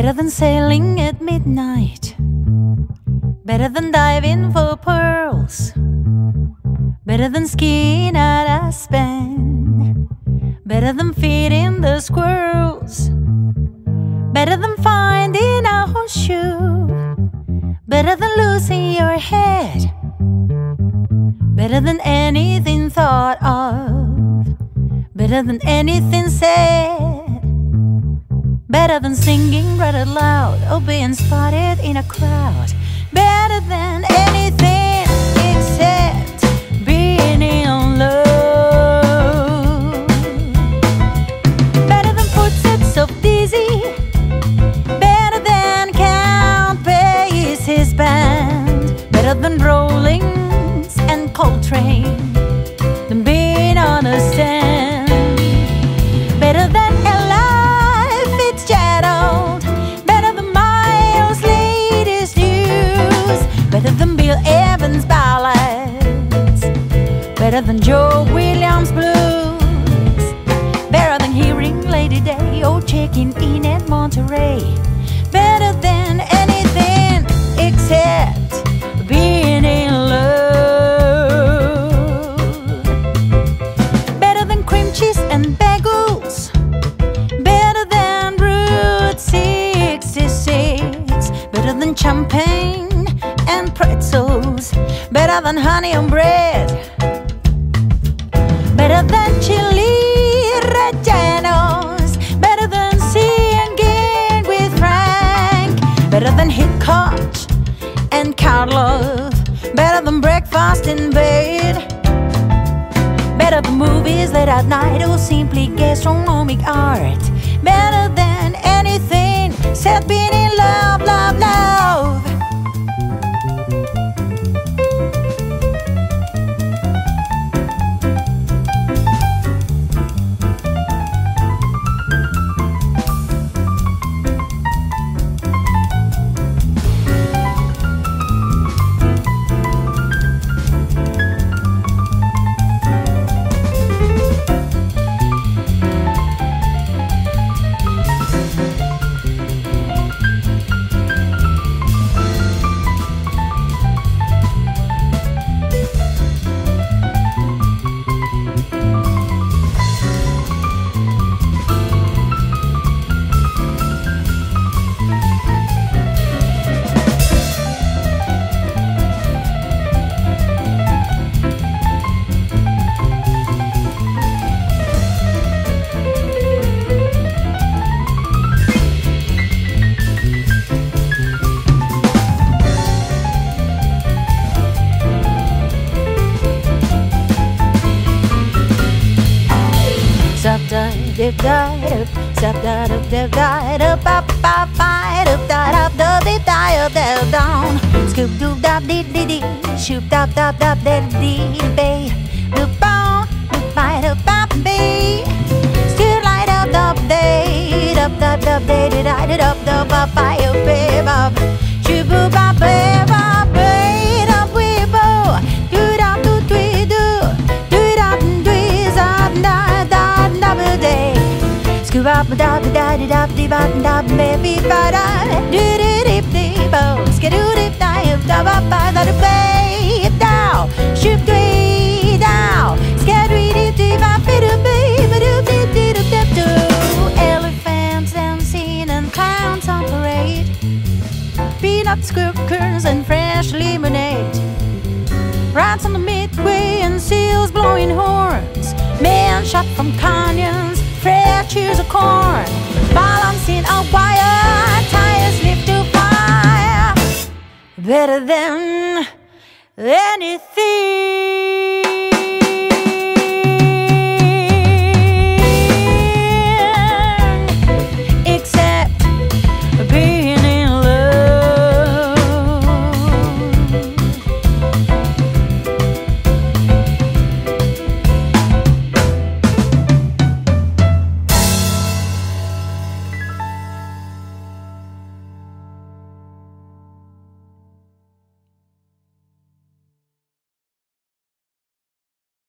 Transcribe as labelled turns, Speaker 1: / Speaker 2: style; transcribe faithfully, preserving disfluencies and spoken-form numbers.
Speaker 1: Better than sailing at midnight, better than diving for pearls, better than skiing at Aspen, better than feeding the squirrels, better than finding a horseshoe, better than losing your head, better than anything thought of, better than anything said, better than singing right out loud or being spotted in a crowd, better than anything except being in love, better than footsteps of Dizzy, better than Count Basie's band, better than Rollins and Coltrane, than being on a stand, better than Ella Fitzgerald, better than Miles' latest news, better than Bill Evans' ballads, better than Joe Williams' blues, better than hearing Lady Day or checking in at Monterey, better than anything except being in love, better than cream cheese and bagels, better than Route sixty-six, better than champagne and pretzels, better than honey on bread, better than chili rellenos, better than singing with Frank, better than Hitchcock and Karloff, better than breakfast in bed, better than movies late at night or simply gastronomic art, better than anything except being in love, love, love. Dip da dip, step da dip dip da dip, up up fight up da dip da dip da dip down. Scoop doop da dip dip dip, shoop da da da dip dip bay. Doop bow, doop fight up up bay. Still light up da day, up da da day da da da da ba ba up bay ba. Shoop boop ba bay ba bay da we bo. Do da do do do, do da do za da da da ba day. Scoop up da da da da da ba da baby ba da do do dip dip bo. Skidoo dip da da ba ba da bay down. Shoop three down. Skidoo dip dip ba ba do baby do dip dip dip do. Elephants dancing and clowns on parade. Peanuts, crackers and fresh lemonade. Rats on the midway and seals blowing horns. Men shot from canyons, fresh ears of corn. Balancing a wire, tires lift to fire. Better than anything.